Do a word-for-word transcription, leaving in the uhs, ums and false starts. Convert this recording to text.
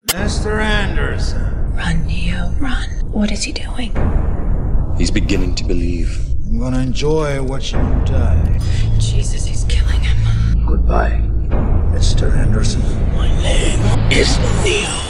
Mister Anderson. Run, Neo, run. What is he doing? He's beginning to believe. I'm gonna enjoy watching you die. Jesus, he's killing him. Goodbye, Mister Anderson. My name is Neo.